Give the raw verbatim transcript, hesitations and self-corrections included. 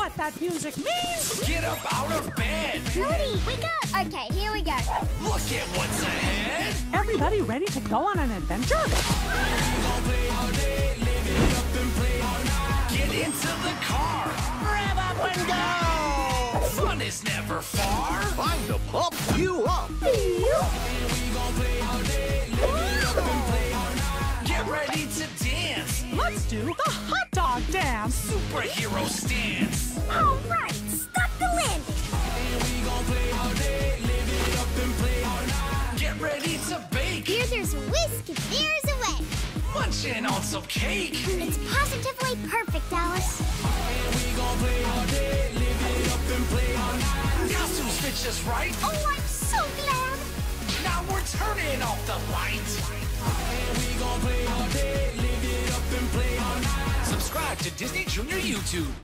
what that music means? Get up out of bed! Rudy, wake up! Okay, here we go. Look at what's ahead! Everybody ready to go on an adventure? Get into the car! Rev up and go! Fun is never far! Time to pump you up! Get ready to dance! Let's do the hot dog dance! Superhero stance! All right, stop the landing. Get ready to bake! Here there's a whisk and there's a way. Munching on some cake! It's positively perfect, Alice. Costumes fit just right! Oh, I'm so glad. Now we're turning off the lights! Subscribe to Disney Junior YouTube.